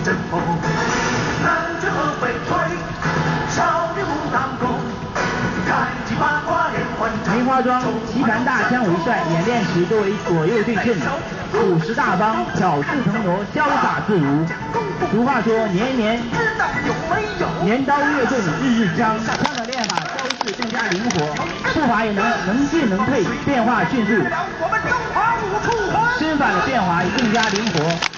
阵风，南拳和北推，少年武当功，开启八卦连环掌。 梅花桩棋盘大枪为帅，演练时多为左右对称，朴实大方，巧似腾挪，潇洒自如。俗话说，年刀越钝，日日香。枪的练法招式更加灵活，步伐也能进能退，变化迅速。身法的变化也更加灵活。